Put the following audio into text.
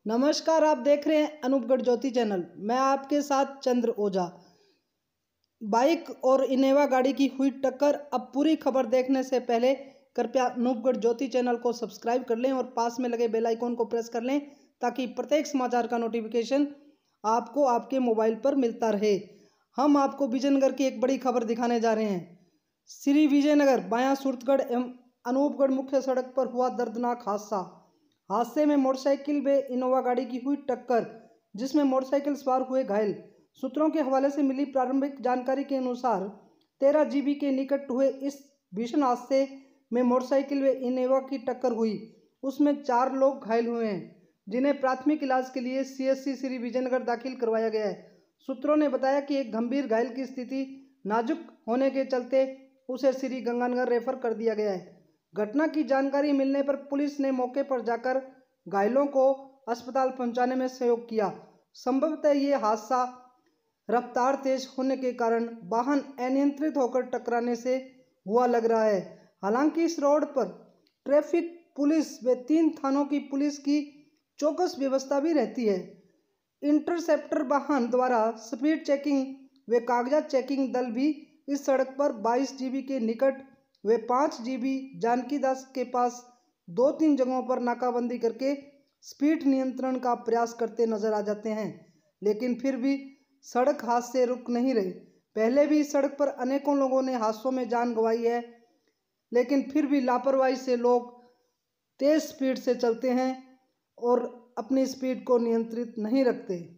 नमस्कार, आप देख रहे हैं अनूपगढ़ ज्योति चैनल। मैं आपके साथ चंद्र ओझा। बाइक और इनोवा गाड़ी की हुई टक्कर। अब पूरी खबर देखने से पहले कृपया अनूपगढ़ ज्योति चैनल को सब्सक्राइब कर लें और पास में लगे बेल आइकॉन को प्रेस कर लें ताकि प्रत्येक समाचार का नोटिफिकेशन आपको आपके मोबाइल पर मिलता रहे। हम आपको विजयनगर की एक बड़ी खबर दिखाने जा रहे हैं। श्री विजयनगर बाया सूरतगढ़ एवं अनूपगढ़ मुख्य सड़क पर हुआ दर्दनाक हादसा। हादसे में मोटरसाइकिल व इनोवा गाड़ी की हुई टक्कर, जिसमें मोटरसाइकिल सवार हुए घायल। सूत्रों के हवाले से मिली प्रारंभिक जानकारी के अनुसार 13 जीबी के निकट हुए इस भीषण हादसे में मोटरसाइकिल व इनोवा की टक्कर हुई। उसमें 4 लोग घायल हुए हैं, जिन्हें प्राथमिक इलाज के लिए सीएचसी श्री विजयनगर दाखिल करवाया गया है। सूत्रों ने बताया कि एक गंभीर घायल की स्थिति नाजुक होने के चलते उसे श्री गंगानगर रेफर कर दिया गया है। घटना की जानकारी मिलने पर पुलिस ने मौके पर जाकर घायलों को अस्पताल पहुंचाने में सहयोग किया। संभवतः ये हादसा रफ्तार तेज होने के कारण वाहन अनियंत्रित होकर टकराने से हुआ लग रहा है। हालांकि इस रोड पर ट्रैफिक पुलिस व 3 थानों की पुलिस की चौकस व्यवस्था भी रहती है। इंटरसेप्टर वाहन द्वारा स्पीड चेकिंग व कागजात चेकिंग दल भी इस सड़क पर 22 जीबी के निकट वे 5 जीबी जानकी दास के पास 2-3 जगहों पर नाकाबंदी करके स्पीड नियंत्रण का प्रयास करते नजर आ जाते हैं, लेकिन फिर भी सड़क हादसे रुक नहीं रहे। पहले भी इस सड़क पर अनेकों लोगों ने हादसों में जान गंवाई है, लेकिन फिर भी लापरवाही से लोग तेज स्पीड से चलते हैं और अपनी स्पीड को नियंत्रित नहीं रखते।